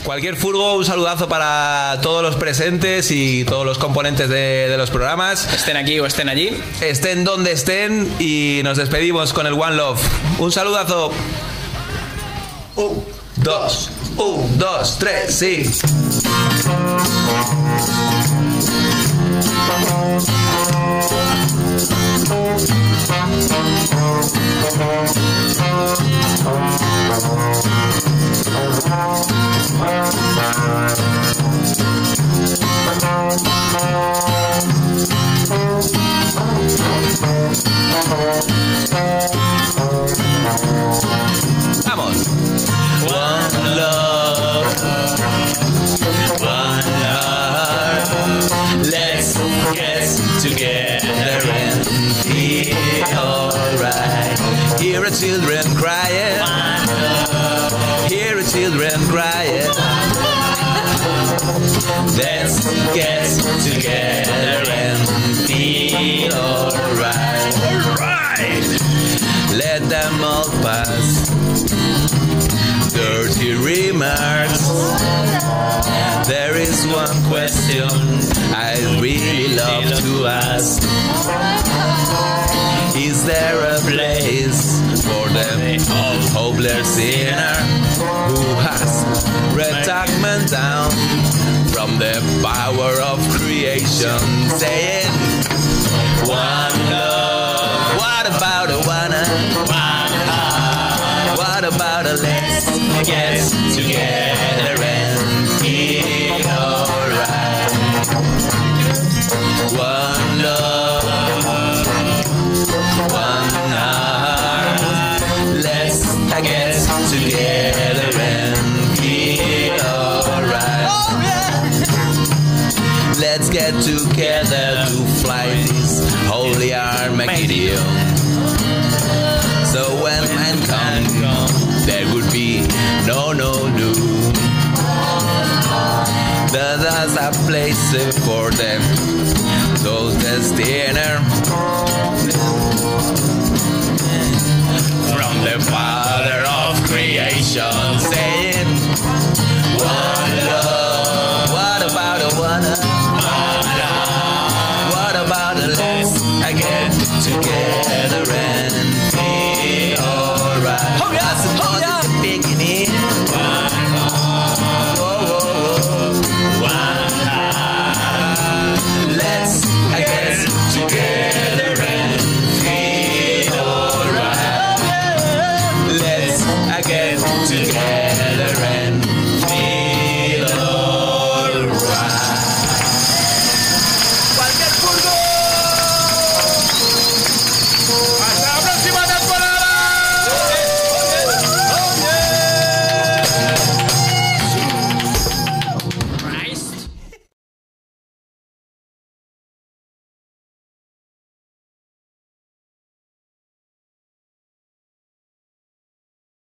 Cualquier furgo, un saludazo para todos los presentes y todos los componentes de los programas. Estén aquí o estén allí. Estén donde estén y nos despedimos con el One Love. Un saludazo. 1, 2, 1, 2, 3, sí. Vamos. One love, one heart. Let's get together and feel alright. Hear the children crying. Hear the children crying. Let's get together and feel alright. Alright. Let them all pass. Dirty remarks. There is one question I really love to ask. Is there a place for the hopeless sinner who has retirement down from the power of creation, saying, one love, what about a wanna? What about a let's get together and feel alright? One love, one heart. Let's get together and feel alright. Oh, yeah. Let's get together to fly this holy Armageddon. So when man comes, there would be no doom. There's a place for them, those destined from the Father of creation, saying, one love. What about a wanna? What about a let's get together and